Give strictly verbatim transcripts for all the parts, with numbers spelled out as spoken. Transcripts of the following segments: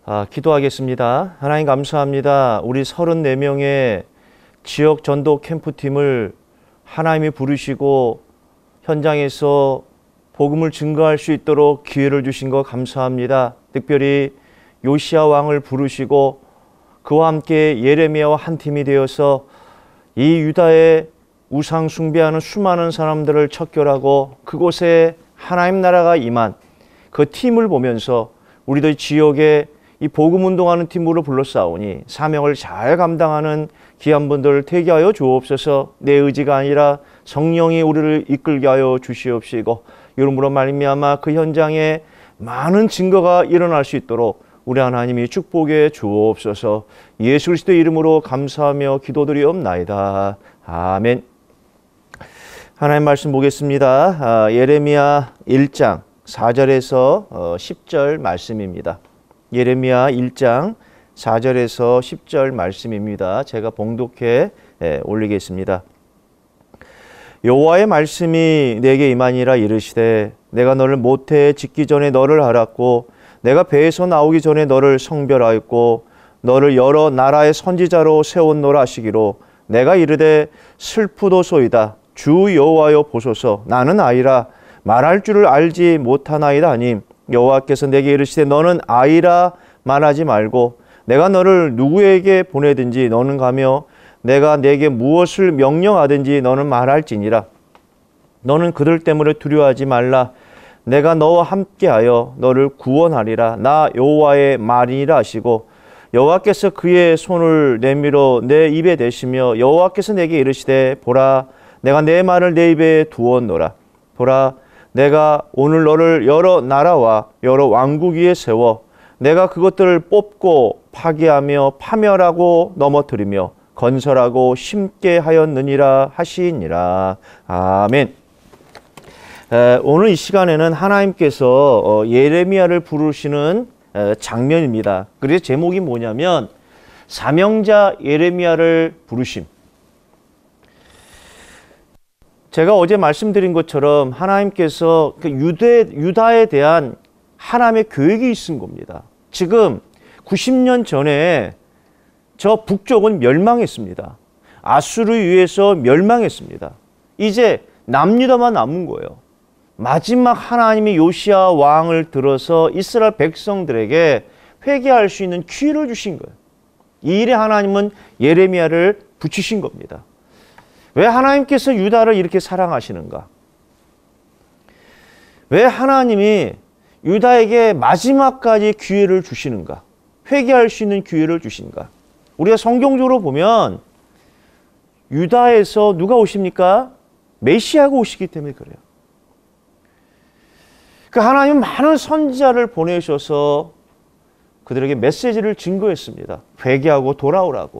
아, 기도하겠습니다. 하나님 감사합니다. 우리 서른네 명의 지역 전도 캠프팀을 하나님이 부르시고 현장에서 복음을 증거할 수 있도록 기회를 주신 것 감사합니다. 특별히 요시야 왕을 부르시고 그와 함께 예레미야와 한 팀이 되어서 이 유다의 우상 숭배하는 수많은 사람들을 척결하고 그곳에 하나님 나라가 임한 그 팀을 보면서 우리도 지역에 이 복음 운동하는 팀으로 불러싸우니 사명을 잘 감당하는 귀한 분들 되게 하여 주옵소서. 내 의지가 아니라 성령이 우리를 이끌게 하여 주시옵시고 이름으로 말미암아 그 현장에 많은 증거가 일어날 수 있도록 우리 하나님이 축복해 주옵소서. 예수 그리스도의 이름으로 감사하며 기도드리옵나이다. 아멘. 하나님 말씀 보겠습니다. 아, 예레미야 일 장 사 절에서 어, 십 절 말씀입니다. 예레미야 일 장 사 절에서 십 절 말씀입니다. 제가 봉독해 예, 올리겠습니다. 여호와의 말씀이 내게 임하니라. 이르시되 내가 너를 모태에 짓기 전에 너를 알았고 내가 배에서 나오기 전에 너를 성별하였고 너를 여러 나라의 선지자로 세웠노라 하시기로 내가 이르되 슬프도소이다. 주 여호와여 보소서. 나는 아이라 말할 줄을 알지 못하나이다 하니 여호와께서 내게 이르시되 너는 아이라 말하지 말고 내가 너를 누구에게 보내든지 너는 가며 내가 내게 무엇을 명령하든지 너는 말할지니라. 너는 그들 때문에 두려워하지 말라. 내가 너와 함께하여 너를 구원하리라. 나 여호와의 말이니라 하시고 여호와께서 그의 손을 내밀어 내 입에 대시며 여호와께서 내게 이르시되 보라 내가 내 말을 내 입에 두었노라. 보라 내가 오늘 너를 여러 나라와 여러 왕국 위에 세워 내가 그것들을 뽑고 파괴하며 파멸하고 넘어뜨리며 건설하고 심게 하였느니라 하시니라. 아멘. 에, 오늘 이 시간에는 하나님께서 예레미야를 부르시는 장면입니다. 그래서 제목이 뭐냐면 사명자 예레미야를 부르심. 제가 어제 말씀드린 것처럼 하나님께서 그 유대, 유다에 대한 하나님의 계획이 있은 겁니다. 지금 구십 년 전에 저 북쪽은 멸망했습니다. 아수르에 의해서 멸망했습니다. 이제 남유다만 남은 거예요. 마지막 하나님이 요시야 왕을 들어서 이스라엘 백성들에게 회개할 수 있는 기회를 주신 거예요. 이 일에 하나님은 예레미야를 붙이신 겁니다. 왜 하나님께서 유다를 이렇게 사랑하시는가? 왜 하나님이 유다에게 마지막까지 기회를 주시는가? 회개할 수 있는 기회를 주신가? 우리가 성경적으로 보면 유다에서 누가 오십니까? 메시아가 오시기 때문에 그래요. 그 하나님은 많은 선지자를 보내셔서 그들에게 메시지를 증거했습니다. 회개하고 돌아오라고.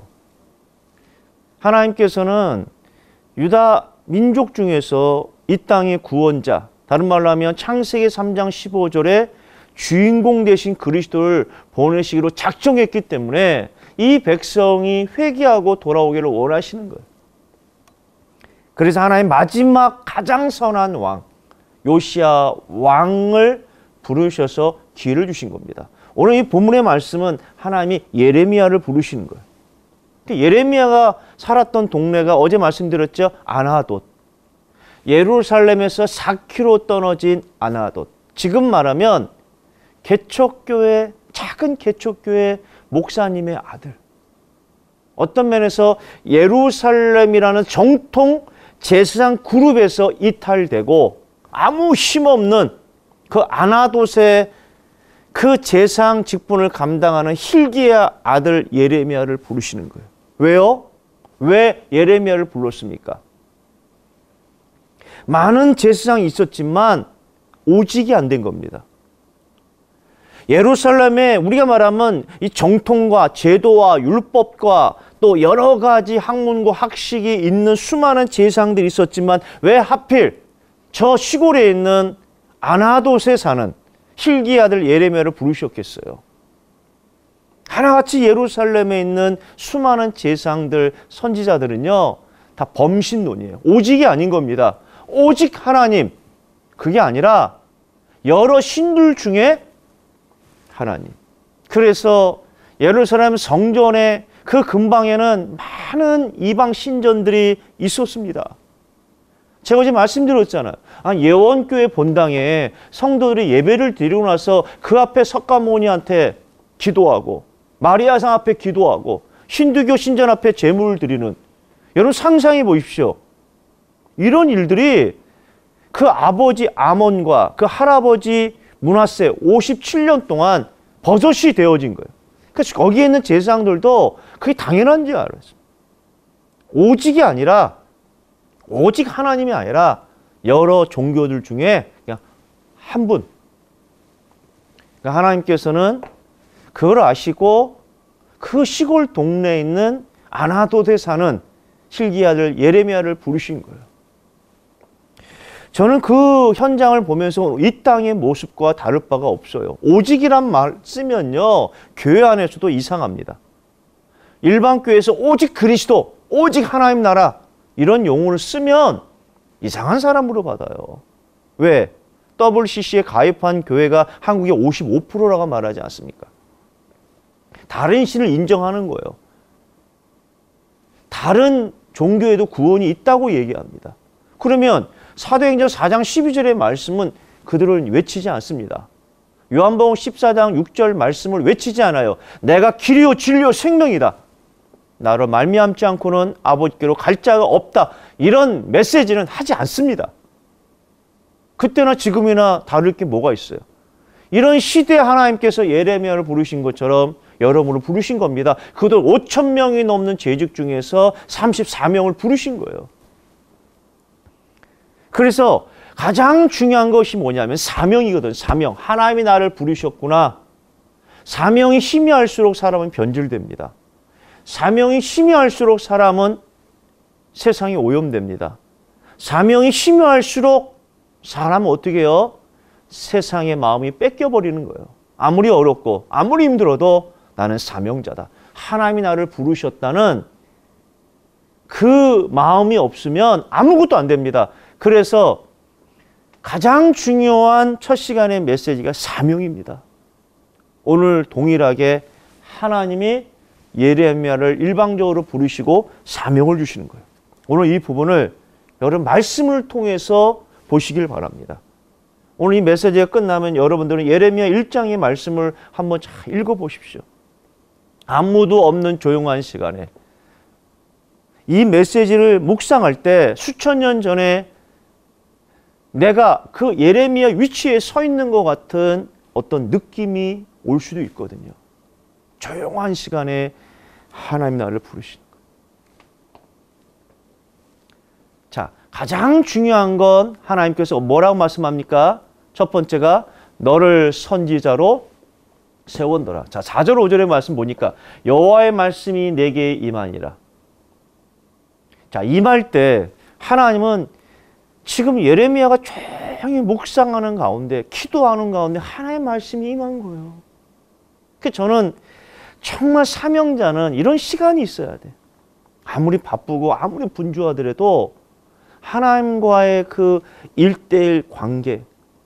하나님께서는 유다 민족 중에서 이 땅의 구원자, 다른 말로 하면 창세기 삼 장 십오 절에 주인공 되신 그리스도를 보내시기로 작정했기 때문에 이 백성이 회개하고 돌아오기를 원하시는 거예요. 그래서 하나님 마지막 가장 선한 왕, 요시야 왕을 부르셔서 기회를 주신 겁니다. 오늘 이 본문의 말씀은 하나님이 예레미야를 부르시는 거예요. 예레미야가 살았던 동네가 어제 말씀드렸죠. 아나돗. 예루살렘에서 사 킬로미터 떨어진 아나돗. 지금 말하면 개척교회, 작은 개척교회 목사님의 아들. 어떤 면에서 예루살렘이라는 정통 제사장 그룹에서 이탈되고 아무 힘없는 그 아나돗의 그 제사장 직분을 감당하는 hilkiah 아들 예레미야를 부르시는 거예요. 왜요? 왜 예레미야를 불렀습니까? 많은 제사장이 있었지만 오직이 안 된 겁니다. 예루살렘에 우리가 말하면 이 정통과 제도와 율법과 또 여러 가지 학문과 학식이 있는 수많은 제사장들이 있었지만 왜 하필 저 시골에 있는 아나돗에 사는 hilkiah 아들 예레미야를 부르셨겠어요? 하나같이 예루살렘에 있는 수많은 제사장들, 선지자들은요 다 범신론이에요. 오직이 아닌 겁니다. 오직 하나님, 그게 아니라 여러 신들 중에 하나님. 그 그래서 예루살렘 성전의 그 근방에는 많은 이방 신전들이 있었습니다. 제가 어제 말씀드렸잖아요. 아, 예원교회 본당에 성도들이 예배를 드리고 나서 그 앞에 석가모니한테 기도하고 마리아상 앞에 기도하고 힌두교 신전 앞에 제물을 드리는, 여러분 상상해 보십시오. 이런 일들이 그 아버지 아몬과 그 할아버지 므낫세 오십칠 년 동안 버젓이 되어진 거예요. 그래서 거기에 있는 제사장들도 그게 당연한 줄 알았어요. 오직이 아니라, 오직 하나님이 아니라 여러 종교들 중에 그냥 한 분. 그러니까 하나님께서는 그걸 아시고 그 시골 동네에 있는 아나돗에 사는 hil기야의 아들 예레미야를 부르신 거예요. 저는 그 현장을 보면서 이 땅의 모습과 다를 바가 없어요. 오직이란 말 쓰면요, 교회 안에서도 이상합니다. 일반 교회에서 오직 그리스도, 오직 하나님 나라 이런 용어를 쓰면 이상한 사람으로 받아요. 왜? 더블유씨씨에 가입한 교회가 한국의 오십오 퍼센트라고 말하지 않습니까? 다른 신을 인정하는 거예요. 다른 종교에도 구원이 있다고 얘기합니다. 그러면 사도행전 사 장 십이 절의 말씀은 그들을 외치지 않습니다. 요한복음 십사 장 육 절 말씀을 외치지 않아요. 내가 길이요 진리요 생명이다. 나로 말미암지 않고는 아버지께로 갈 자가 없다. 이런 메시지는 하지 않습니다. 그때나 지금이나 다를 게 뭐가 있어요? 이런 시대에 하나님께서 예레미야를 부르신 것처럼 여러분을 부르신 겁니다. 그들 오천 명이 넘는 재직 중에서 삼십사 명을 부르신 거예요. 그래서 가장 중요한 것이 뭐냐면 사명이거든. 사명. 하나님이 나를 부르셨구나. 사명이 희미할수록 사람은 변질됩니다. 사명이 희미할수록 사람은 세상이 오염됩니다. 사명이 희미할수록 사람은 어떻게 해요? 세상의 마음이 뺏겨버리는 거예요. 아무리 어렵고 아무리 힘들어도 나는 사명자다. 하나님이 나를 부르셨다는 그 마음이 없으면 아무것도 안 됩니다. 그래서 가장 중요한 첫 시간의 메시지가 사명입니다. 오늘 동일하게 하나님이 예레미야를 일방적으로 부르시고 사명을 주시는 거예요. 오늘 이 부분을 여러분 말씀을 통해서 보시길 바랍니다. 오늘 이 메시지가 끝나면 여러분들은 예레미야 일 장의 말씀을 한번 잘 읽어보십시오. 아무도 없는 조용한 시간에 이 메시지를 묵상할 때 수천 년 전에 내가 그 예레미야 위치에 서 있는 것 같은 어떤 느낌이 올 수도 있거든요. 조용한 시간에 하나님 나를 부르시는 거예요. 자, 가장 중요한 건 하나님께서 뭐라고 말씀합니까? 첫 번째가 너를 선지자로 세웠더라. 자, 사 절 오 절의 말씀 보니까 여호와의 말씀이 내게 임하니라. 자, 임할 때 하나님은 지금 예레미야가 조용히 묵상하는 가운데, 기도하는 가운데 하나님의 말씀이 임한 거예요. 그래서 저는 정말 사명자는 이런 시간이 있어야 돼. 아무리 바쁘고 아무리 분주하더라도 하나님과의 그 일대일 관계,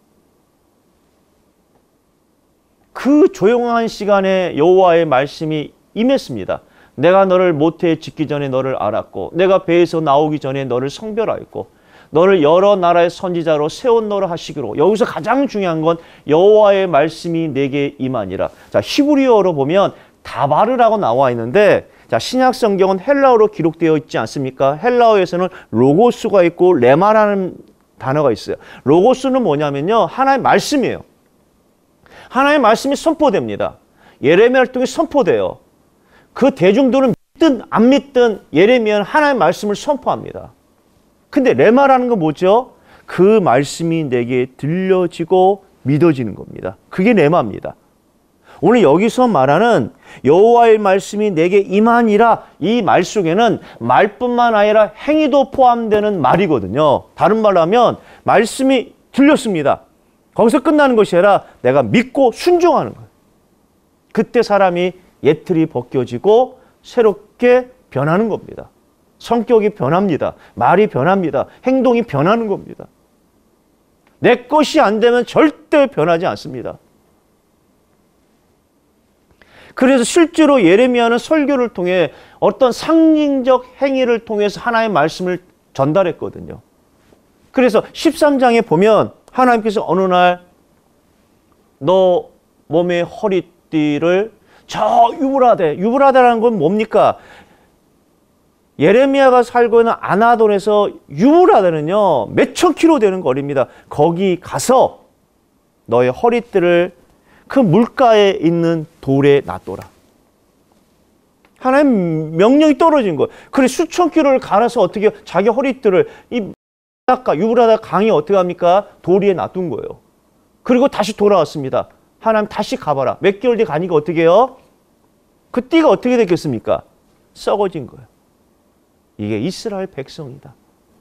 그 조용한 시간에 여호와의 말씀이 임했습니다. 내가 너를 모태에 짓기 전에 너를 알았고 내가 배에서 나오기 전에 너를 성별하였고 너를 여러 나라의 선지자로 세웠노라 하시기로. 여기서 가장 중요한 건 여호와의 말씀이 내게 임하니라. 자, 히브리어로 보면 다바르라고 나와 있는데, 자, 신약 성경은 헬라어로 기록되어 있지 않습니까? 헬라어에서는 로고스가 있고 레마라는 단어가 있어요. 로고스는 뭐냐면요, 하나의 말씀이에요. 하나의 말씀이 선포됩니다. 예레미야를 통해 선포돼요. 그 대중들은 믿든 안 믿든 예레미야는 하나의 말씀을 선포합니다. 근데 레마라는 건 뭐죠? 그 말씀이 내게 들려지고 믿어지는 겁니다. 그게 레마입니다. 오늘 여기서 말하는 여호와의 말씀이 내게 임하니라, 이 말 속에는 말뿐만 아니라 행위도 포함되는 말이거든요. 다른 말로 하면 말씀이 들렸습니다. 거기서 끝나는 것이 아니라 내가 믿고 순종하는 거예요. 그때 사람이 예틀이 벗겨지고 새롭게 변하는 겁니다. 성격이 변합니다. 말이 변합니다. 행동이 변하는 겁니다. 내 것이 안 되면 절대 변하지 않습니다. 그래서 실제로 예레미야는 설교를 통해 어떤 상징적 행위를 통해서 하나님의 말씀을 전달했거든요. 그래서 십삼 장에 보면 하나님께서 어느 날 너 몸의 허리띠를 저 유브라데, 유브라데라는 건 뭡니까? 예레미야가 살고 있는 아나돈에서 유브라데는요 몇천 킬로 되는 거리입니다. 거기 가서 너의 허리띠를 그 물가에 있는 돌에 놔둬라. 하나님 명령이 떨어진 거예요. 그래 수천 킬로를 갈아서 어떻게 자기 허리띠를 이 유브라데 강이 어떻게 합니까? 돌 위에 놔둔 거예요. 그리고 다시 돌아왔습니다. 하나님 다시 가봐라. 몇 개월 뒤에 가니까 어떻게 해요? 그 띠가 어떻게 됐겠습니까? 썩어진 거예요. 이게 이스라엘 백성이다.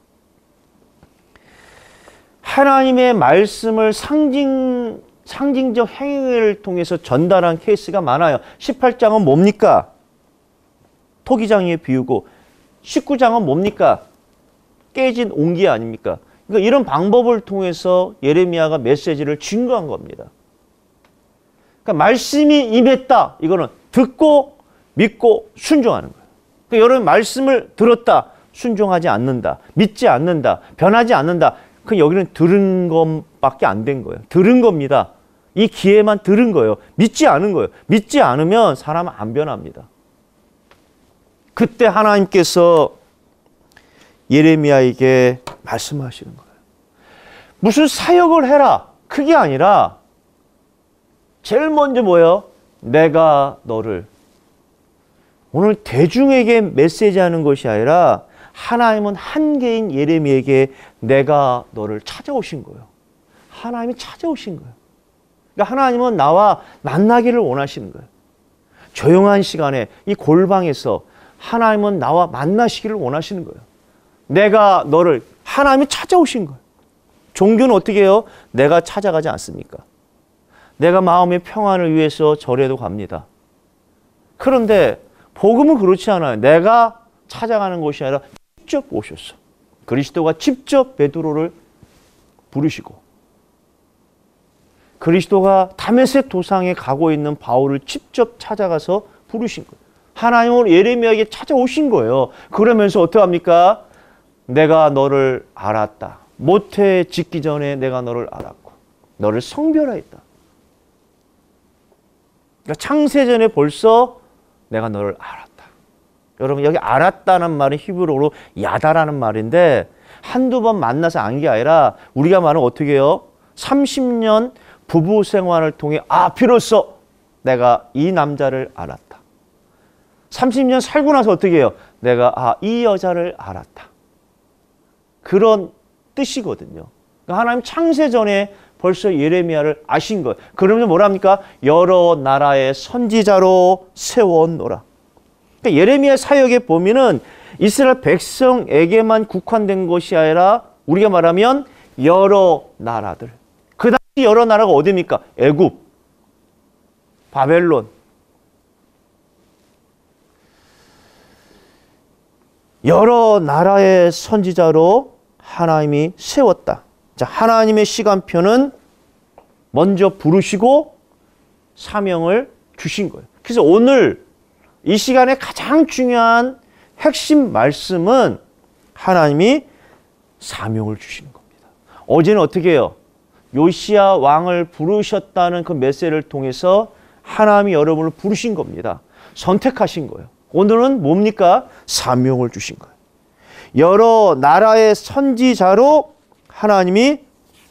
하나님의 말씀을 상징, 상징적 행위를 통해서 전달한 케이스가 많아요. 십팔 장은 뭡니까? 토기장이에 비우고, 십구 장은 뭡니까? 깨진 옹기 아닙니까? 그러니까 이런 방법을 통해서 예레미야가 메시지를 증거한 겁니다. 그러니까 말씀이 임했다. 이거는 듣고 믿고 순종하는 거예요. 그러니까 여러분 말씀을 들었다. 순종하지 않는다. 믿지 않는다. 변하지 않는다. 그 여기는 들은 것밖에 안 된 거예요. 들은 겁니다. 이 기회만 들은 거예요. 믿지 않은 거예요. 믿지 않으면 사람은 안 변합니다. 그때 하나님께서 예레미야에게 말씀하시는 거예요. 무슨 사역을 해라. 그게 아니라 제일 먼저 뭐예요? 내가 너를. 오늘 대중에게 메시지하는 것이 아니라 하나님은 한 개인 예레미야에게 내가 너를 찾아오신 거예요. 하나님이 찾아오신 거예요. 그러니까 하나님은 나와 만나기를 원하시는 거예요. 조용한 시간에 이 골방에서 하나님은 나와 만나시기를 원하시는 거예요. 내가 너를, 하나님이 찾아오신 거예요. 종교는 어떻게 해요? 내가 찾아가지 않습니까? 내가 마음의 평안을 위해서 절에도 갑니다. 그런데 복음은 그렇지 않아요. 내가 찾아가는 것이 아니라 직접 오셨어. 그리스도가 직접 베드로를 부르시고, 그리스도가 다메섹 도상에 가고 있는 바울을 직접 찾아가서 부르신 거예요. 하나님은 예레미야에게 찾아오신 거예요. 그러면서 어떻게 합니까? 내가 너를 알았다. 모태 짓기 전에 내가 너를 알았고 너를 성별하였다. 그러니까 창세전에 벌써 내가 너를 알았다. 여러분 여기 알았다는 말은 히브리어로 야다라는 말인데 한두 번 만나서 안 게 아니라 우리가 말하는 어떻게 해요? 삼십 년 부부 생활을 통해 아 비로소 내가 이 남자를 알았다. 삼십 년 살고 나서 어떻게 해요? 내가 아 이 여자를 알았다. 그런 뜻이거든요. 그러니까 하나님 창세전에 벌써 예레미야를 아신 거예요. 그러면 뭐랍니까? 여러 나라의 선지자로 세워놓으라. 그러니까 예레미야 사역의 범위는 이스라엘 백성에게만 국한된 것이 아니라 우리가 말하면 여러 나라들. 그 당시 여러 나라가 어디입니까? 애굽, 바벨론. 여러 나라의 선지자로 하나님이 세웠다. 자, 하나님의 시간표는 먼저 부르시고 사명을 주신 거예요. 그래서 오늘 이 시간에 가장 중요한 핵심 말씀은 하나님이 사명을 주시는 겁니다. 어제는 어떻게 해요? 요시야 왕을 부르셨다는 그 메시지를 통해서 하나님이 여러분을 부르신 겁니다. 선택하신 거예요. 오늘은 뭡니까? 사명을 주신 거예요. 여러 나라의 선지자로 하나님이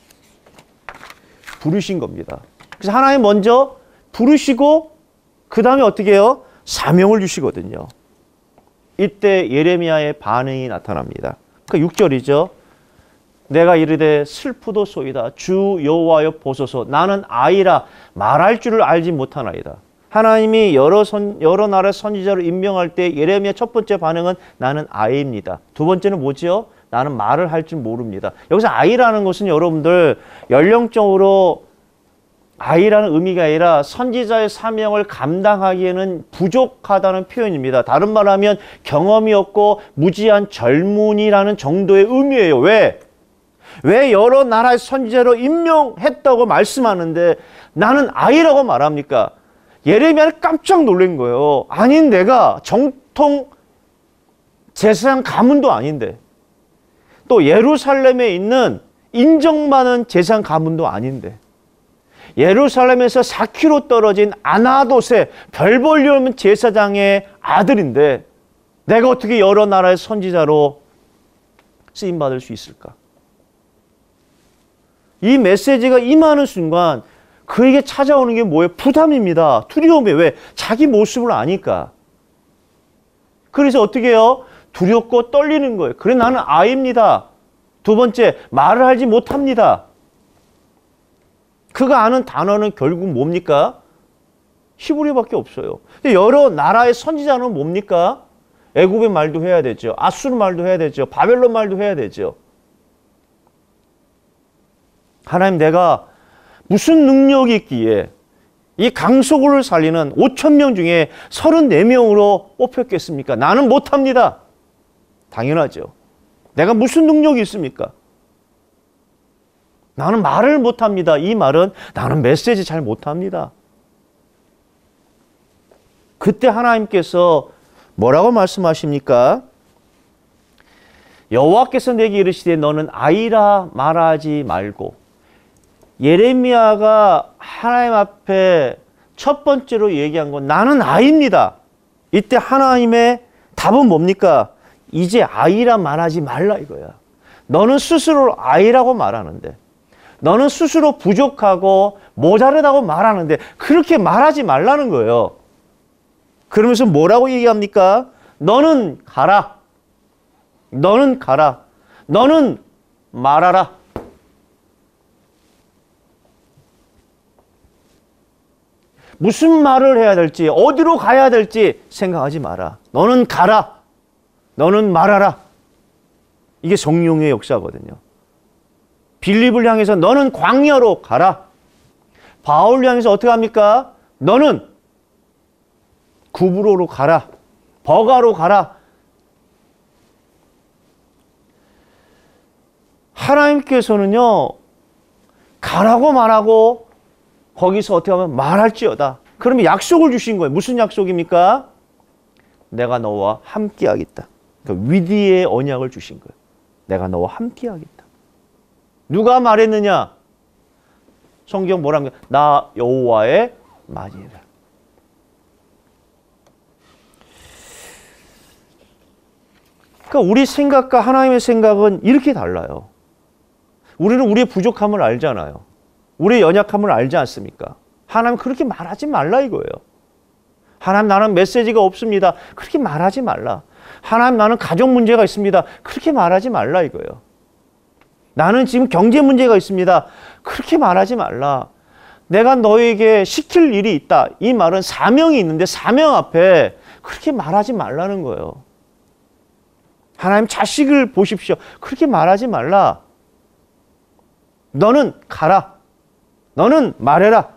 부르신 겁니다. 그래서 하나님 먼저 부르시고 그 다음에 어떻게 해요? 사명을 주시거든요. 이때 예레미야의 반응이 나타납니다. 그 육 절이죠. 내가 이르되 슬프도소이다. 주 여호와여 보소서. 나는 아이라 말할 줄을 알지 못하나이다. 하나님이 여러 선, 여러 나라의 선지자를 임명할 때 예레미야 첫 번째 반응은 나는 아이입니다. 두 번째는 뭐죠? 나는 말을 할 줄 모릅니다. 여기서 아이라는 것은 여러분들 연령적으로 아이라는 의미가 아니라 선지자의 사명을 감당하기에는 부족하다는 표현입니다. 다른 말 하면 경험이 없고 무지한 젊은이라는 정도의 의미예요. 왜? 왜 여러 나라의 선지자로 임명했다고 말씀하는데 나는 아이라고 말합니까? 예레미야는 깜짝 놀란 거예요. 아니, 내가 정통 제사장 가문도 아닌데, 또 예루살렘에 있는 인정받은 제사장 가문도 아닌데, 예루살렘에서 사 킬로미터 떨어진 아나돗의 별 볼 일 없는 제사장의 아들인데 내가 어떻게 여러 나라의 선지자로 쓰임받을 수 있을까? 이 메시지가 임하는 순간 그에게 찾아오는 게 뭐예요? 부담입니다. 두려움이에요. 왜? 자기 모습을 아니까. 그래서 어떻게 해요? 두렵고 떨리는 거예요. 그래, 나는 아이입니다. 두 번째, 말을 하지 못합니다. 그가 아는 단어는 결국 뭡니까? 히브리어밖에 없어요. 근데 여러 나라의 선지자는 뭡니까? 애굽의 말도 해야 되죠. 아수르 말도 해야 되죠. 바벨론 말도 해야 되죠. 하나님, 내가 무슨 능력이 있기에 이 강소구를 살리는 오천 명 중에 서른네 명으로 뽑혔겠습니까? 나는 못합니다. 당연하죠. 내가 무슨 능력이 있습니까? 나는 말을 못합니다. 이 말은 나는 메시지 잘 못합니다. 그때 하나님께서 뭐라고 말씀하십니까? 여호와께서 내게 이르시되 너는 아이라 말하지 말고. 예레미야가 하나님 앞에 첫 번째로 얘기한 건 나는 아이입니다. 이때 하나님의 답은 뭡니까? 이제 아이라 말하지 말라 이거야. 너는 스스로 아이라고 말하는데, 너는 스스로 부족하고 모자르다고 말하는데 그렇게 말하지 말라는 거예요. 그러면서 뭐라고 얘기합니까? 너는 가라. 너는 가라. 너는 말하라. 무슨 말을 해야 될지, 어디로 가야 될지 생각하지 마라. 너는 가라. 너는 말하라. 이게 성령의 역사거든요. 빌립을 향해서 너는 광야로 가라. 바울을 향해서 어떻게 합니까? 너는 구브로로 가라. 버가로 가라. 하나님께서는요, 가라고 말하고 거기서 어떻게 하면 말할지어다. 그러면 약속을 주신 거예요. 무슨 약속입니까? 내가 너와 함께 하겠다. 그러니까 위디의 언약을 주신 거예요. 내가 너와 함께 하겠다. 누가 말했느냐? 성경 뭐랍니까? 나 여호와의 말이라. 그러니까 우리 생각과 하나님의 생각은 이렇게 달라요. 우리는 우리의 부족함을 알잖아요. 우리의 연약함을 알지 않습니까? 하나님 그렇게 말하지 말라 이거예요. 하나님 나는 메시지가 없습니다. 그렇게 말하지 말라. 하나님 나는 가정 문제가 있습니다. 그렇게 말하지 말라 이거예요. 나는 지금 경제 문제가 있습니다. 그렇게 말하지 말라. 내가 너에게 시킬 일이 있다. 이 말은 사명이 있는데 사명 앞에 그렇게 말하지 말라는 거예요. 하나님 자식을 보십시오. 그렇게 말하지 말라. 너는 가라. 너는 말해라.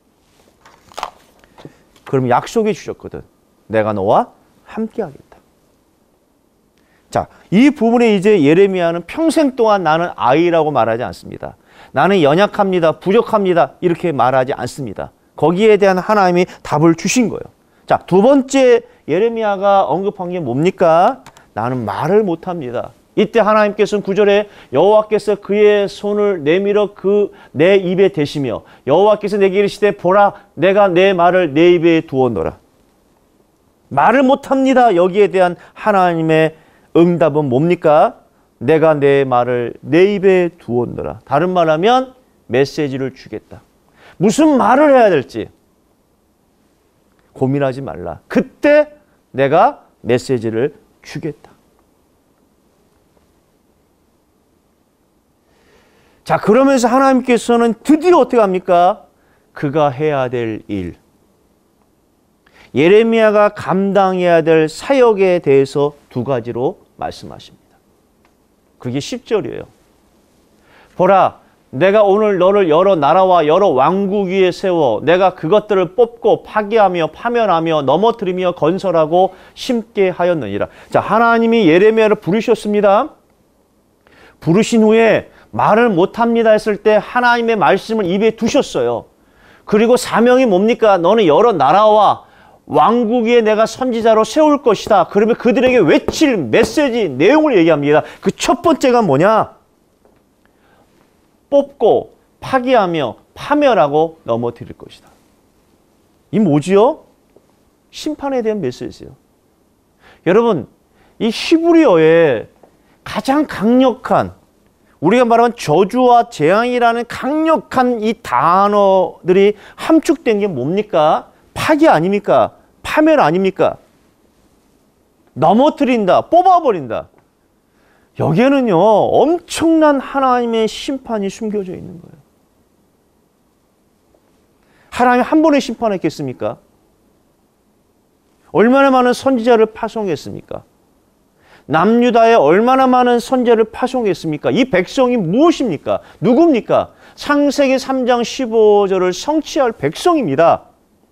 그럼 약속해 주셨거든. 내가 너와 함께 하겠다. 자, 이 부분에 이제 예레미야는 평생 동안 나는 아이라고 말하지 않습니다. 나는 연약합니다. 부족합니다. 이렇게 말하지 않습니다. 거기에 대한 하나님이 답을 주신 거예요. 자, 두 번째 예레미야가 언급한 게 뭡니까? 나는 말을 못합니다. 이때 하나님께서는 구절에 여호와께서 그의 손을 내밀어 그 내 입에 대시며 여호와께서 내게 이르시되 보라 내가 내 말을 내 입에 두었노라. 말을 못합니다. 여기에 대한 하나님의 응답은 뭡니까? 내가 내 말을 내 입에 두었노라. 다른 말하면 메시지를 주겠다. 무슨 말을 해야 될지 고민하지 말라. 그때 내가 메시지를 주겠다. 자, 그러면서 하나님께서는 드디어 어떻게 합니까? 그가 해야 될 일. 예레미야가 감당해야 될 사역에 대해서 두 가지로 말씀하십니다. 그게 십 절이에요. 보라, 내가 오늘 너를 여러 나라와 여러 왕국 위에 세워 내가 그것들을 뽑고 파괴하며 파멸하며 넘어뜨리며 건설하고 심게 하였느니라. 자, 하나님이 예레미야를 부르셨습니다. 부르신 후에 말을 못합니다 했을 때 하나님의 말씀을 입에 두셨어요. 그리고 사명이 뭡니까? 너는 여러 나라와 왕국 위에 내가 선지자로 세울 것이다. 그러면 그들에게 외칠 메시지 내용을 얘기합니다. 그 첫 번째가 뭐냐? 뽑고 파기하며 파멸하고 넘어뜨릴 것이다. 이 뭐지요? 심판에 대한 메시지예요. 여러분, 이 히브리어의 가장 강력한, 우리가 말하는 저주와 재앙이라는 강력한 이 단어들이 함축된 게 뭡니까? 파기 아닙니까? 파멸 아닙니까? 넘어뜨린다, 뽑아버린다. 여기에는요, 엄청난 하나님의 심판이 숨겨져 있는 거예요. 하나님 한 번에 심판했겠습니까? 얼마나 많은 선지자를 파송했습니까? 남유다에 얼마나 많은 선지자를 파송했습니까? 이 백성이 무엇입니까? 누굽니까? 창세기 삼 장 십오 절을 성취할 백성입니다.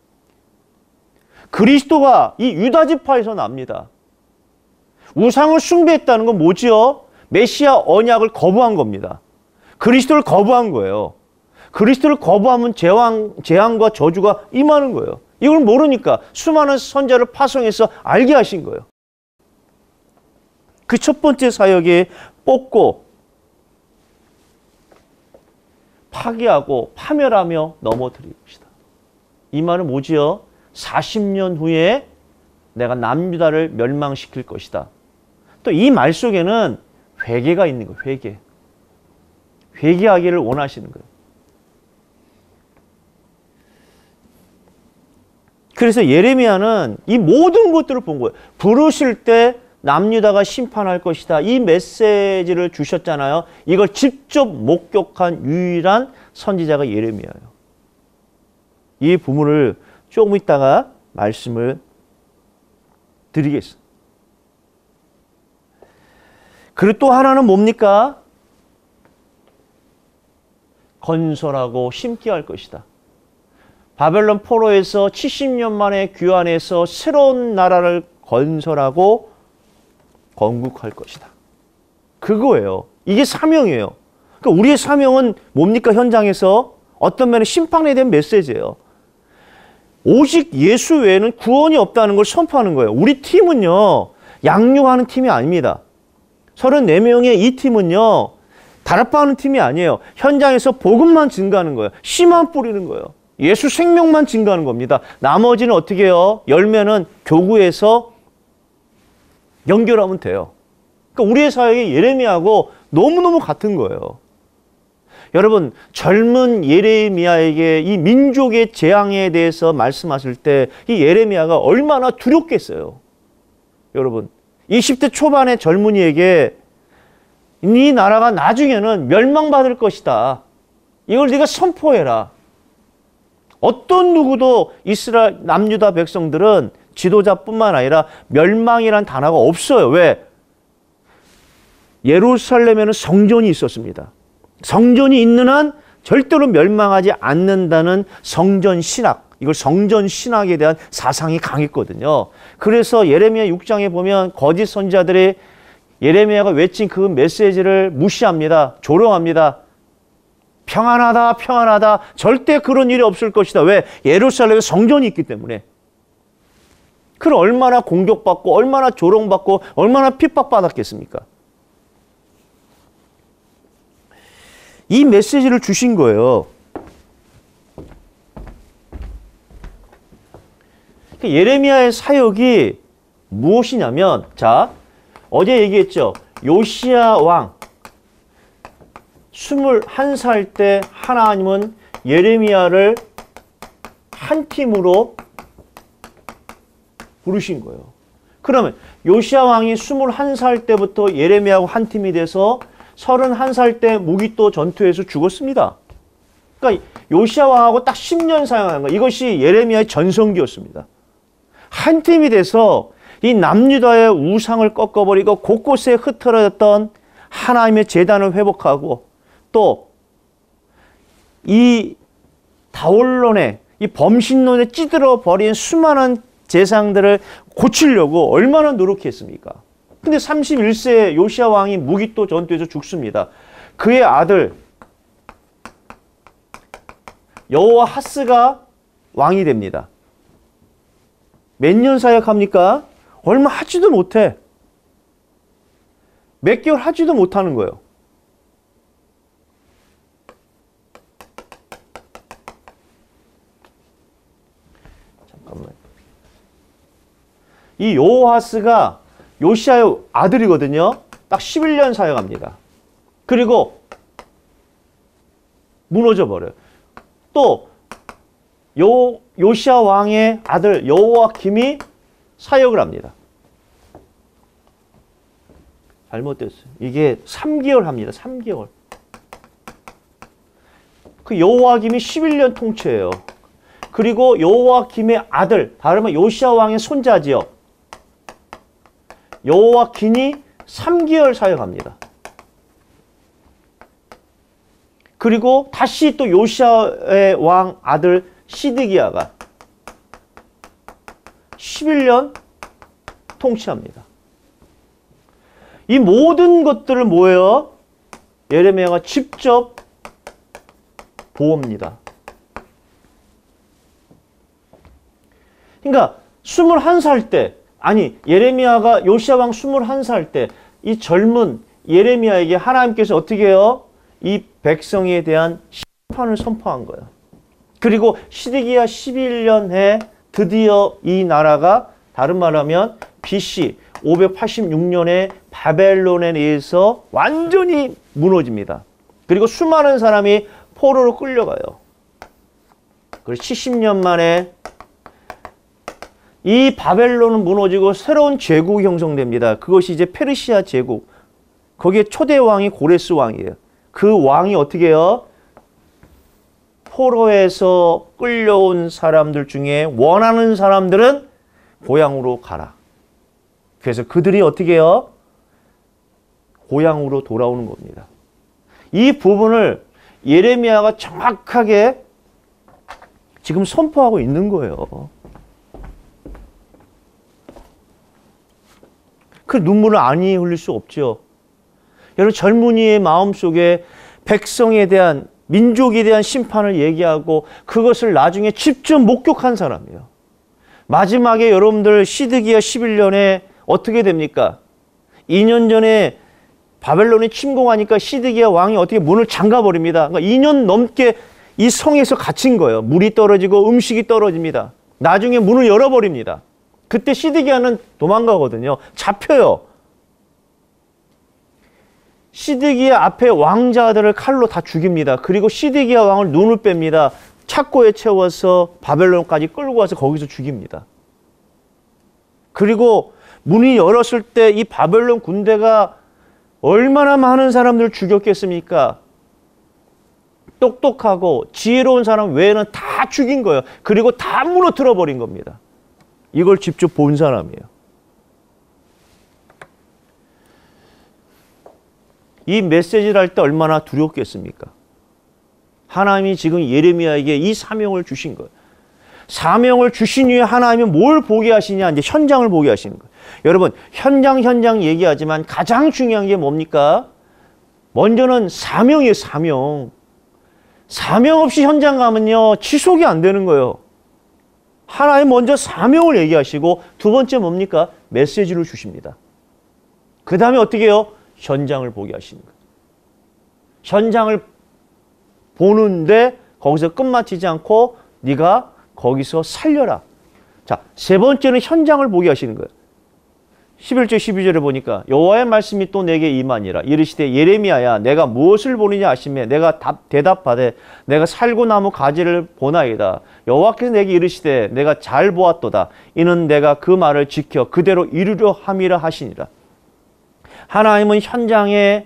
그리스도가 이 유다 지파에서 납니다. 우상을 숭배했다는 건 뭐지요? 메시아 언약을 거부한 겁니다. 그리스도를 거부한 거예요. 그리스도를 거부하면 재앙, 재앙과 저주가 임하는 거예요. 이걸 모르니까 수많은 선지자를 파송해서 알게 하신 거예요. 그 첫 번째 사역이 뽑고 파괴하고 파멸하며 넘어뜨릴 것이다. 이 말은 뭐지요? 사십 년 후에 내가 남유다를 멸망시킬 것이다. 또 이 말 속에는 회개가 있는 거예요. 회개. 회개하기를 원하시는 거예요. 그래서 예레미야는 이 모든 것들을 본 거예요. 부르실 때 남유다가 심판할 것이다. 이 메시지를 주셨잖아요. 이걸 직접 목격한 유일한 선지자가 예레미야예요. 이 부분을 조금 있다가 말씀을 드리겠습니다. 그리고 또 하나는 뭡니까? 건설하고 심게 할 것이다. 바벨론 포로에서 칠십 년 만에 귀환해서 새로운 나라를 건설하고 건국할 것이다. 그거예요. 이게 사명이에요. 그러니까 우리의 사명은 뭡니까? 현장에서 어떤 면에 심판에 대한 메시지예요. 오직 예수 외에는 구원이 없다는 걸 선포하는 거예요. 우리 팀은요, 양육하는 팀이 아닙니다. 서른네 명의 이 팀은요, 다락방하는 팀이 아니에요. 현장에서 복음만 증가하는 거예요. 씨만 뿌리는 거예요. 예수 생명만 증가하는 겁니다. 나머지는 어떻게 해요? 열매는 교구에서 연결하면 돼요. 그러니까 우리의 사역이 예레미야하고 너무너무 같은 거예요. 여러분, 젊은 예레미야에게 이 민족의 재앙에 대해서 말씀하실 때 이 예레미야가 얼마나 두렵겠어요. 여러분, 이십 대 초반의 젊은이에게 네 나라가 나중에는 멸망받을 것이다. 이걸 네가 선포해라. 어떤 누구도 이스라엘 남유다 백성들은 지도자뿐만 아니라 멸망이란 단어가 없어요. 왜? 예루살렘에는 성전이 있었습니다. 성전이 있는 한 절대로 멸망하지 않는다는 성전 신학, 이걸 성전 신학에 대한 사상이 강했거든요. 그래서 예레미야 육 장에 보면 거짓 선지자들이 예레미야가 외친 그 메시지를 무시합니다. 조롱합니다. 평안하다, 평안하다. 절대 그런 일이 없을 것이다. 왜? 예루살렘에 성전이 있기 때문에. 그럼 얼마나 공격받고 얼마나 조롱받고 얼마나 핍박받았겠습니까? 이 메시지를 주신 거예요. 예레미야의 사역이 무엇이냐면, 자, 어제 얘기했죠. 요시야 왕 스물한 살 때 하나님은 예레미야를 한 팀으로 부르신 거예요. 그러면 요시야 왕이 스물한 살 때부터 예레미야하고 한 팀이 돼서 서른한 살 때 무기또 전투에서 죽었습니다. 그러니까 요시야 왕하고 딱 십 년 사용한 거. 이것이 예레미야의 전성기였습니다. 한 팀이 돼서 이 남유다의 우상을 꺾어버리고 곳곳에 흩어졌던 하나님의 제단을 회복하고 또 이 다올론의 이 범신론에 찌들어 버린 수많은 제상들을 고치려고 얼마나 노력했습니까? 근데 삼십일 세 요시야 왕이 무기또 전투에서 죽습니다. 그의 아들 여호와하스가 왕이 됩니다. 몇 년 사역합니까? 얼마 하지도 못해. 몇 개월 하지도 못하는 거예요. 잠깐만. 이 여호와하스가 요시야의 아들이거든요. 딱 십일 년 사역합니다. 그리고 무너져 버려요. 또 요, 요시야 왕의 아들 여호와김이 사역을 합니다. 잘못됐어요. 이게 삼 개월 합니다. 삼 개월. 그 여호와김이 십일 년 통치해요. 그리고 여호와김의 아들, 다름은 요시야 왕의 손자지요. 여호와김이 삼 개월 사역합니다. 그리고 다시 또 요시야의 왕 아들 시드기야가 십일 년 통치합니다. 이 모든 것들을 뭐예요? 예레미야가 직접 보옵니다. 그러니까 스물한 살 때, 아니 예레미야가 요시야 왕 스물한 살 때 이 젊은 예레미야에게 하나님께서 어떻게 해요? 이 백성에 대한 심판을 선포한 거예요. 그리고 시드기야 십일 년에 드디어 이 나라가 다른 말로 하면 비씨 오백팔십육 년에 바벨론에 의해서 완전히 무너집니다. 그리고 수많은 사람이 포로로 끌려가요. 그리고 칠십 년 만에 이 바벨론은 무너지고 새로운 제국이 형성됩니다. 그것이 이제 페르시아 제국. 거기에 초대 왕이 고레스 왕이에요. 그 왕이 어떻게 해요? 포로에서 끌려온 사람들 중에 원하는 사람들은 고향으로 가라. 그래서 그들이 어떻게 해요? 고향으로 돌아오는 겁니다. 이 부분을 예레미야가 정확하게 지금 선포하고 있는 거예요. 그 눈물을 아니 흘릴 수 없죠. 여러분 젊은이의 마음속에 백성에 대한 민족에 대한 심판을 얘기하고 그것을 나중에 직접 목격한 사람이에요. 마지막에 여러분들 시드기야 십일 년에 어떻게 됩니까? 이 년 전에 바벨론이 침공하니까 시드기야 왕이 어떻게 문을 잠가버립니다. 그러니까 이 년 넘게 이 성에서 갇힌 거예요. 물이 떨어지고 음식이 떨어집니다. 나중에 문을 열어버립니다. 그때 시드기야는 도망가거든요. 잡혀요. 시드기야 앞에 왕자들을 칼로 다 죽입니다. 그리고 시드기야 왕을 눈을 뺍니다. 착고에 채워서 바벨론까지 끌고 와서 거기서 죽입니다. 그리고 문이 열었을 때 이 바벨론 군대가 얼마나 많은 사람들을 죽였겠습니까? 똑똑하고 지혜로운 사람 외에는 다 죽인 거예요. 그리고 다 무너뜨려 버린 겁니다. 이걸 직접 본 사람이에요. 이 메시지를 할 때 얼마나 두렵겠습니까? 하나님이 지금 예레미야에게 이 사명을 주신 거예요. 사명을 주신 후에 하나님이 뭘 보게 하시냐? 이제 현장을 보게 하시는 거예요. 여러분, 현장 현장 얘기하지만 가장 중요한 게 뭡니까? 먼저는 사명이에요, 사명. 사명 없이 현장 가면요, 지속이 안 되는 거예요. 하나님 먼저 사명을 얘기하시고 두 번째 뭡니까? 메시지를 주십니다. 그 다음에 어떻게 해요? 현장을 보게 하시는 거예요. 현장을 보는데 거기서 끝마치지 않고 네가 거기서 살려라. 자, 세 번째는 현장을 보게 하시는 거예요. 십일 절 십이 절에 보니까 여호와의 말씀이 또 내게 임하니라. 이르시되 예레미야야 내가 무엇을 보느냐 하시매 내가 답, 대답하되 내가 살구나무 가지를 보나이다. 여호와께서 내게 이르시되 내가 잘 보았도다. 이는 내가 그 말을 지켜 그대로 이루려 함이라 하시니라. 하나님은 현장에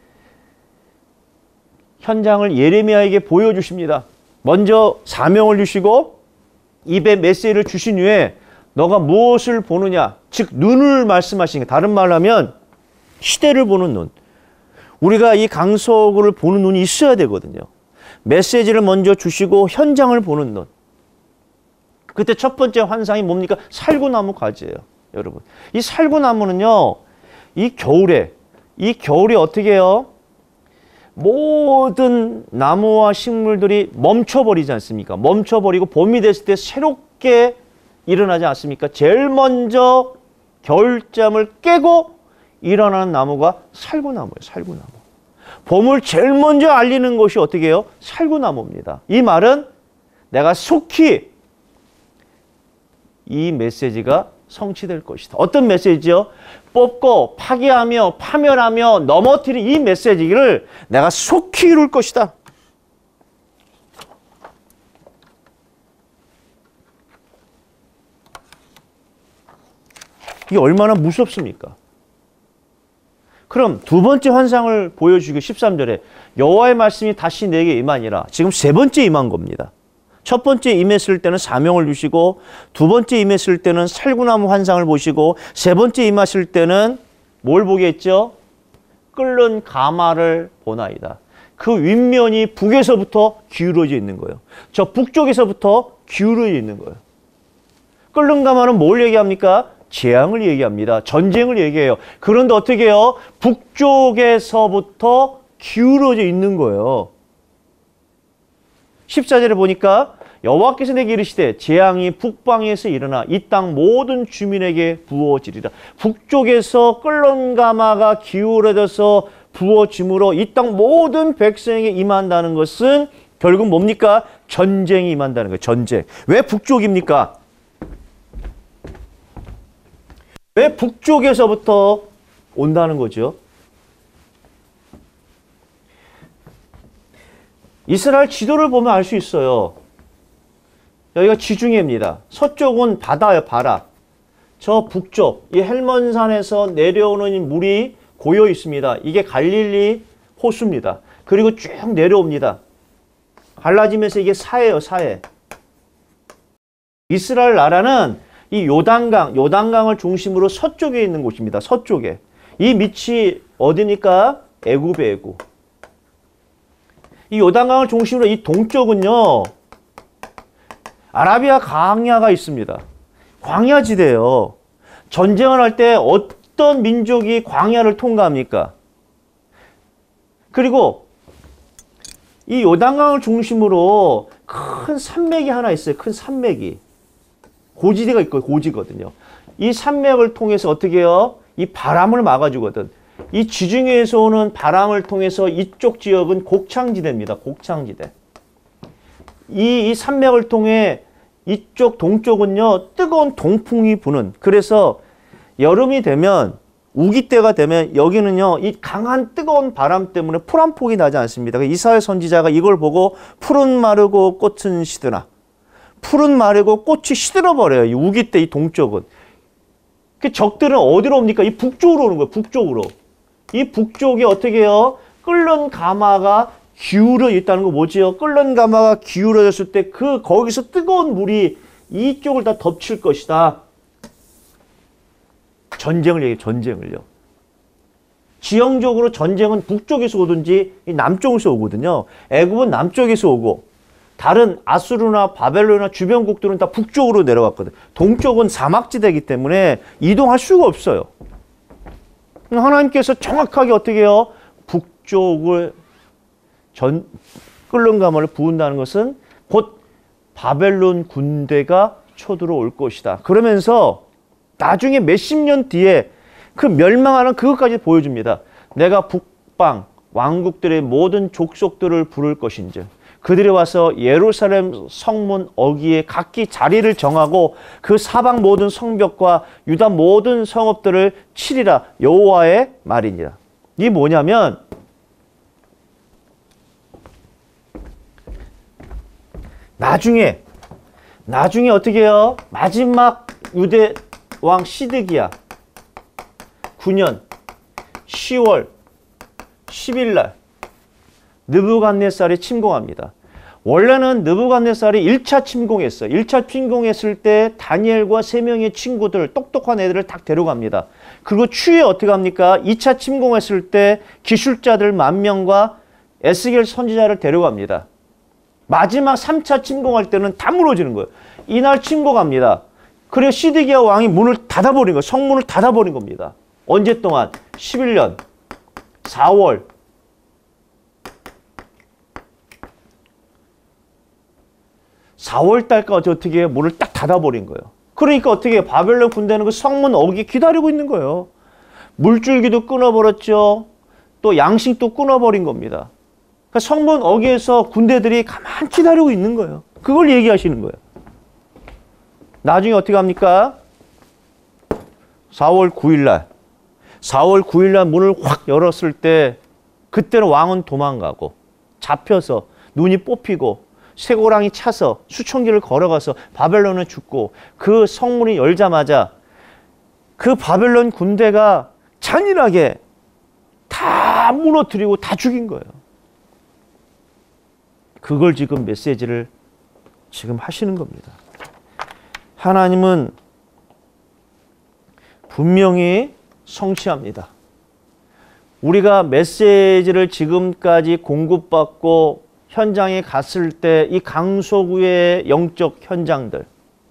현장을 예레미야에게 보여주십니다. 먼저 사명을 주시고 입에 메시지를 주신 후에 너가 무엇을 보느냐, 즉 눈을 말씀하시는 거예요. 다른 말로 하면 시대를 보는 눈. 우리가 이 강서구를 보는 눈이 있어야 되거든요. 메시지를 먼저 주시고 현장을 보는 눈. 그때 첫 번째 환상이 뭡니까? 살구나무 가지예요. 여러분, 이 살구나무는요, 이 겨울에 이 겨울에 어떻게 해요? 모든 나무와 식물들이 멈춰버리지 않습니까? 멈춰버리고 봄이 됐을 때 새롭게 일어나지 않습니까? 제일 먼저 겨울잠을 깨고 일어나는 나무가 살구나무예요. 살구나무. 봄을 제일 먼저 알리는 것이 어떻게 해요? 살구나무입니다. 이 말은 내가 속히 이 메시지가 성취될 것이다. 어떤 메시지요? 뽑고 파괴하며 파멸하며 넘어뜨린 이 메시지를 내가 속히 이룰 것이다. 이게 얼마나 무섭습니까? 그럼 두 번째 환상을 보여주기 십삼 절에 여호와의 말씀이 다시 내게 임하니라. 지금 세 번째 임한 겁니다. 첫 번째 임했을 때는 사명을 주시고 두 번째 임했을 때는 살구나무 환상을 보시고 세 번째 임하실 때는 뭘 보겠죠? 끓는 가마를 보나이다. 그 윗면이 북에서부터 기울어져 있는 거예요. 저 북쪽에서부터 기울어져 있는 거예요. 끓는 가마는 뭘 얘기합니까? 재앙을 얘기합니다. 전쟁을 얘기해요. 그런데 어떻게 해요? 북쪽에서부터 기울어져 있는 거예요. 십사 절에 보니까 여호와께서 내게 이르시되 재앙이 북방에서 일어나 이 땅 모든 주민에게 부어지리라. 북쪽에서 끓는 가마가 기울어져서 부어짐으로 이 땅 모든 백성에게 임한다는 것은 결국 뭡니까? 전쟁이 임한다는 거예요. 전쟁. 왜 북쪽입니까? 왜 북쪽에서부터 온다는 거죠? 이스라엘 지도를 보면 알 수 있어요. 여기가 지중해입니다. 서쪽은 바다예요, 바다. 저 북쪽, 이 헬몬산에서 내려오는 물이 고여 있습니다. 이게 갈릴리 호수입니다. 그리고 쭉 내려옵니다. 갈라지면서 이게 사해예요, 사해. 이스라엘 나라는 이 요단강, 요단강을 중심으로 서쪽에 있는 곳입니다. 서쪽에. 이 밑이 어디니까? 애굽의 애굽. 이 요단강을 중심으로 이 동쪽은요, 아라비아 광야가 있습니다. 광야지대예요. 전쟁을 할 때 어떤 민족이 광야를 통과합니까? 그리고 이 요단강을 중심으로 큰 산맥이 하나 있어요. 큰 산맥이. 고지대가 있고 고지거든요. 이 산맥을 통해서 어떻게 해요? 이 바람을 막아주거든. 이 지중해에서 오는 바람을 통해서 이쪽 지역은 곡창지대입니다. 곡창지대. 이, 이 산맥을 통해 이쪽 동쪽은요, 뜨거운 동풍이 부는. 그래서 여름이 되면, 우기때가 되면 여기는요, 이 강한 뜨거운 바람 때문에 풀 한 폭이 나지 않습니다. 이사야 선지자가 이걸 보고 풀은 마르고 꽃은 시드나. 풀은 마르고 꽃이 시들어버려요. 이 우기때 이 동쪽은. 그 적들은 어디로 옵니까? 이 북쪽으로 오는 거예요. 북쪽으로. 이 북쪽이 어떻게 해요? 끓는 가마가 기울어 있다는 거 뭐지요? 끓는 가마가 기울어졌을 때 그 거기서 뜨거운 물이 이쪽을 다 덮칠 것이다. 전쟁을 얘기해요. 전쟁을요. 지형적으로 전쟁은 북쪽에서 오든지 남쪽에서 오거든요. 애굽은 남쪽에서 오고 다른 아수르나 바벨론이나 주변국들은 다 북쪽으로 내려왔거든. 동쪽은 사막지대이기 때문에 이동할 수가 없어요. 하나님께서 정확하게 어떻게 해요? 북쪽을 전 끓는 가마를 부은다는 것은 곧 바벨론 군대가 쳐들어올 것이다. 그러면서 나중에 몇십 년 뒤에 그 멸망하는 그것까지 보여줍니다. 내가 북방 왕국들의 모든 족속들을 부를 것인지 그들이 와서 예루살렘 성문 어귀에 각기 자리를 정하고 그 사방 모든 성벽과 유다 모든 성읍들을 치리라. 여호와의 말이니라. 이게 뭐냐면 나중에 나중에 어떻게 해요? 마지막 유대 왕 시드기야 구 년 시월 십 일 날 느부갓네살이 침공합니다. 원래는 느부갓네살이 일 차 침공했어요. 일 차 침공했을 때 다니엘과 세 명의 친구들, 똑똑한 애들을 딱 데려갑니다. 그리고 추후에 어떻게 합니까? 이 차 침공했을 때 기술자들 만 명과 에스겔 선지자를 데려갑니다. 마지막 삼 차 침공할 때는 다 무너지는 거예요. 이날 침공합니다. 그리고 시드기야 왕이 문을 닫아버린 거예요. 성문을 닫아버린 겁니다. 언제 동안? 십일 년 사월 사월 달까지 어떻게 해요? 문을 딱 닫아버린 거예요. 그러니까 어떻게 해요? 바벨론 군대는 그 성문 어기 기다리고 있는 거예요. 물줄기도 끊어버렸죠. 또 양식도 끊어버린 겁니다. 그러니까 성문 어기에서 군대들이 가만히 기다리고 있는 거예요. 그걸 얘기하시는 거예요. 나중에 어떻게 합니까? 사월 구일 날. 사월 구일 날 문을 확 열었을 때 그때는 왕은 도망가고 잡혀서 눈이 뽑히고 쇠고랑이 차서 수천기를 걸어가서 바벨론에 죽고 그 성문이 열자마자 그 바벨론 군대가 잔인하게 다 무너뜨리고 다 죽인 거예요. 그걸 지금 메시지를 지금 하시는 겁니다. 하나님은 분명히 성취합니다. 우리가 메시지를 지금까지 공급받고 현장에 갔을 때 이 강소구의 영적 현장들,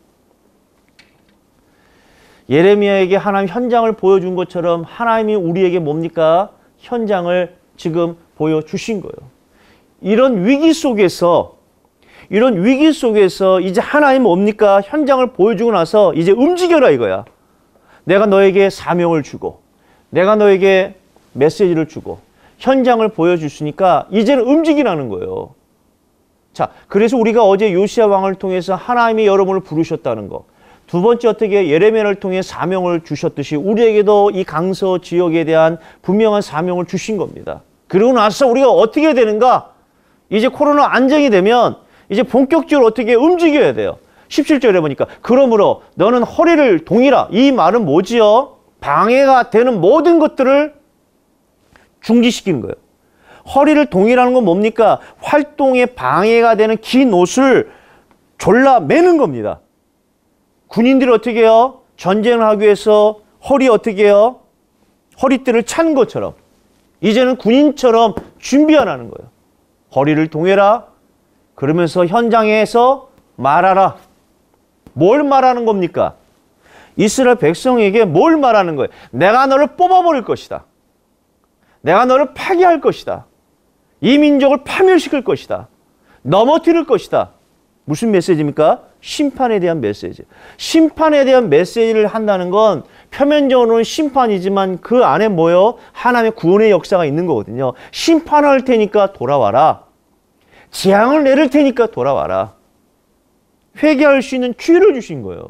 예레미야에게 하나님 현장을 보여준 것처럼 하나님이 우리에게 뭡니까? 현장을 지금 보여주신 거예요. 이런 위기 속에서 이런 위기 속에서 이제 하나님 뭡니까? 현장을 보여주고 나서 이제 움직여라 이거야. 내가 너에게 사명을 주고 내가 너에게 메시지를 주고 현장을 보여주시니까 이제는 움직이라는 거예요. 자, 그래서 우리가 어제 요시야 왕을 통해서 하나님이 여러분을 부르셨다는 거. 두 번째 어떻게 예레미야를 통해 사명을 주셨듯이 우리에게도 이 강서 지역에 대한 분명한 사명을 주신 겁니다. 그리고 나서 우리가 어떻게 해야 되는가? 이제 코로나 안정이 되면 이제 본격적으로 어떻게 움직여야 돼요. 십칠 절에 보니까 그러므로 너는 허리를 동이라. 이 말은 뭐지요? 방해가 되는 모든 것들을 중지시키는 거예요. 허리를 동이라는 건 뭡니까? 활동에 방해가 되는 긴 옷을 졸라 매는 겁니다. 군인들이 어떻게 해요? 전쟁을 하기 위해서 허리 어떻게 해요? 허리띠를 찬 것처럼 이제는 군인처럼 준비하라는 거예요. 허리를 동해라. 그러면서 현장에서 말하라. 뭘 말하는 겁니까? 이스라엘 백성에게 뭘 말하는 거예요? 내가 너를 뽑아버릴 것이다. 내가 너를 파괴할 것이다. 이 민족을 파멸시킬 것이다. 넘어뜨릴 것이다. 무슨 메시지입니까? 심판에 대한 메시지. 심판에 대한 메시지를 한다는 건 표면적으로는 심판이지만 그 안에 뭐요? 하나님의 구원의 역사가 있는 거거든요. 심판할 테니까 돌아와라. 재앙을 내릴 테니까 돌아와라. 회개할 수 있는 기회를 주신 거예요.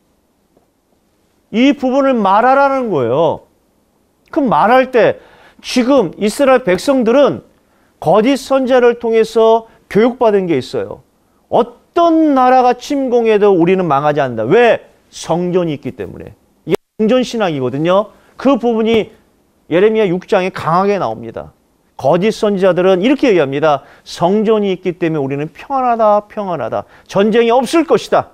이 부분을 말하라는 거예요. 그럼 말할 때 지금 이스라엘 백성들은 거짓 선지자를 통해서 교육받은 게 있어요. 어떤 나라가 침공해도 우리는 망하지 않는다. 왜? 성전이 있기 때문에. 이게 성전 신학이거든요. 그 부분이 예레미야 육 장에 강하게 나옵니다. 거짓 선지자들은 이렇게 얘기합니다. 성전이 있기 때문에 우리는 평안하다, 평안하다. 전쟁이 없을 것이다.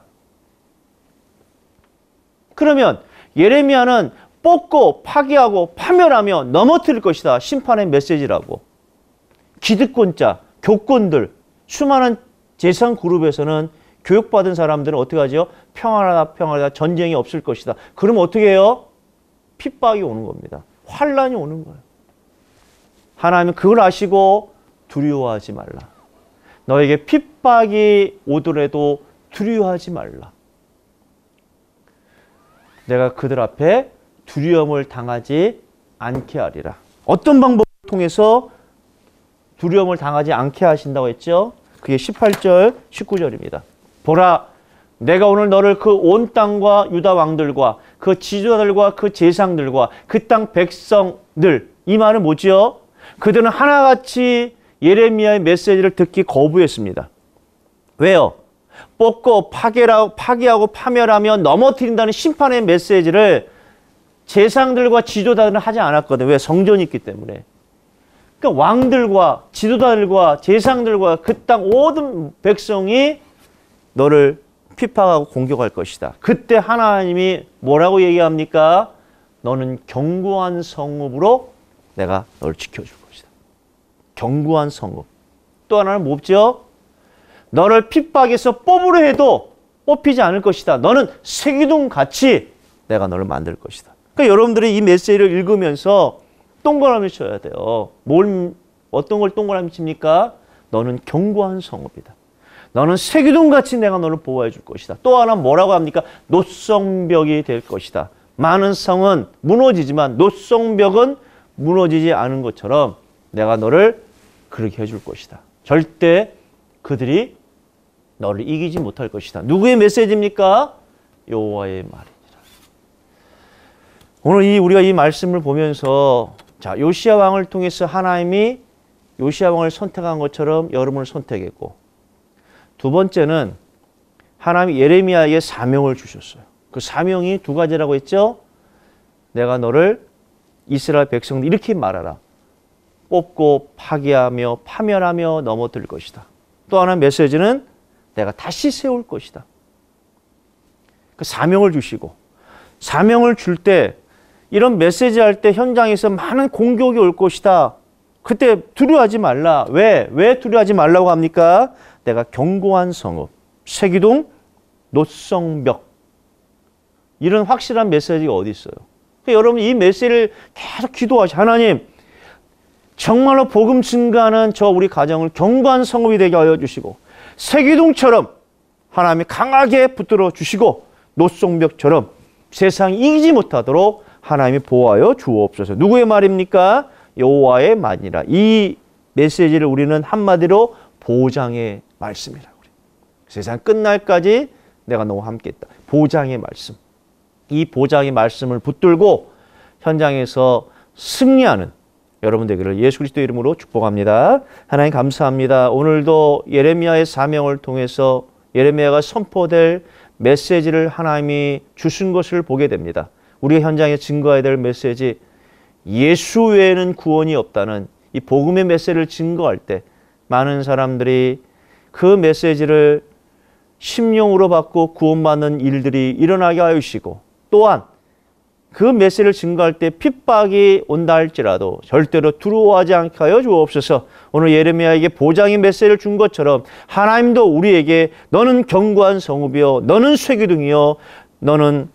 그러면 예레미야는 뽑고 파괴하고 파멸하며 넘어뜨릴 것이다. 심판의 메시지라고. 기득권자, 교권들, 수많은 재산 그룹에서는 교육받은 사람들은 어떻게 하죠? 평안하다, 평안하다, 전쟁이 없을 것이다. 그럼 어떻게 해요? 핍박이 오는 겁니다. 환란이 오는 거예요. 하나님은 그걸 아시고 두려워하지 말라. 너에게 핍박이 오더라도 두려워하지 말라. 내가 그들 앞에 두려움을 당하지 않게 하리라. 어떤 방법을 통해서 두려움을 당하지 않게 하신다고 했죠? 그게 십팔 절, 십구 절입니다. 보라, 내가 오늘 너를 그 온 땅과 유다 왕들과 그 지도자들과 그 제상들과 그 땅 백성들, 이 말은 뭐지요? 그들은 하나같이 예레미야의 메시지를 듣기 거부했습니다. 왜요? 뽑고 파괴하고, 파괴하고 파멸하며 넘어뜨린다는 심판의 메시지를 제상들과 지도자들은 하지 않았거든요. 왜? 성전이 있기 때문에. 그러니까 왕들과 지도자들과 제상들과 그 땅 모든 백성이 너를 핍박하고 공격할 것이다. 그때 하나님이 뭐라고 얘기합니까? 너는 견고한 성읍으로 내가 너를 지켜줄 것이다. 견고한 성읍. 또 하나는 뭐죠? 너를 핍박해서 뽑으려 해도 뽑히지 않을 것이다. 너는 새기둥같이 내가 너를 만들 것이다. 그러니까 여러분들이 이 메시지를 읽으면서 동그라미 쳐야 돼요. 뭘, 어떤 걸 동그라미 칩니까? 너는 견고한 성읍이다. 너는 새기둥같이 내가 너를 보호해 줄 것이다. 또 하나 뭐라고 합니까? 노성벽이 될 것이다. 많은 성은 무너지지만 노성벽은 무너지지 않은 것처럼 내가 너를 그렇게 해줄 것이다. 절대 그들이 너를 이기지 못할 것이다. 누구의 메시지입니까? 여호와의 말이니라. 오늘 이 우리가 이 말씀을 보면서 자, 요시야 왕을 통해서 하나님이 요시야 왕을 선택한 것처럼 여러분을 선택했고, 두 번째는 하나님이 예레미야에게 사명을 주셨어요. 그 사명이 두 가지라고 했죠. 내가 너를 이스라엘 백성들 이렇게 말하라. 뽑고 파괴하며 파멸하며 넘어뜨릴 것이다. 또 하나 메시지는 내가 다시 세울 것이다. 그 사명을 주시고, 사명을 줄 때 이런 메시지 할 때 현장에서 많은 공격이 올 것이다. 그때 두려워하지 말라. 왜? 왜 두려워하지 말라고 합니까? 내가 견고한 성읍, 새기둥, 노성벽, 이런 확실한 메시지가 어디 있어요? 여러분 이 메시지를 계속 기도하시. 하나님, 정말로 복음 증가하는 저 우리 가정을 견고한 성읍이 되게 하여 주시고, 새기둥처럼 하나님이 강하게 붙들어 주시고, 노성벽처럼 세상이 이기지 못하도록 하나님이 보호하여 주옵소서. 누구의 말입니까? 여호와의 말이라. 이 메시지를 우리는 한마디로 보장의 말씀이라고 그래요. 세상 끝날까지 내가 너와 함께 있다. 보장의 말씀. 이 보장의 말씀을 붙들고 현장에서 승리하는 여러분 되기를 예수 그리스도 이름으로 축복합니다. 하나님 감사합니다. 오늘도 예레미야의 사명을 통해서 예레미야가 선포될 메시지를 하나님이 주신 것을 보게 됩니다. 우리가 현장에 증거해야 될 메시지, 예수 외에는 구원이 없다는 이 복음의 메시지를 증거할 때 많은 사람들이 그 메시지를 심령으로 받고 구원받는 일들이 일어나게 하여 주시고, 또한 그 메시지를 증거할 때 핍박이 온다 할지라도 절대로 두려워하지 않게 하여 주옵소서. 오늘 예레미야에게 보장의 메시지를 준 것처럼 하나님도 우리에게 너는 견고한 성읍이요, 너는 쇠기둥이요, 너는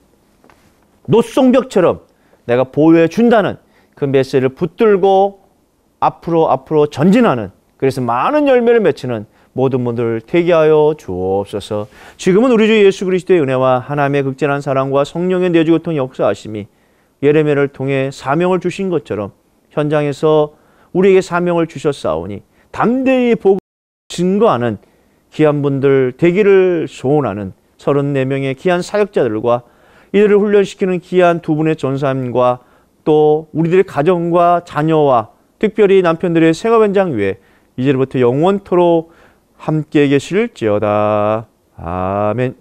노성벽처럼 내가 보호해 준다는 그 메시지를 붙들고 앞으로 앞으로 전진하는, 그래서 많은 열매를 맺히는 모든 분들 되게 하여 주옵소서. 지금은 우리 주 예수 그리스도의 은혜와 하나님의 극진한 사랑과 성령의 내주고통 역사하심이 예레미야를 통해 사명을 주신 것처럼 현장에서 우리에게 사명을 주셨사오니 담대히 복음을 증거하는 귀한 분들 되기를 소원하는 서른네 명의 귀한 사역자들과 이들을 훈련시키는 귀한 두 분의 전사님과 또 우리들의 가정과 자녀와 특별히 남편들의 생업 현장 위에 이제부터 영원토록 함께 계실지어다. 아멘.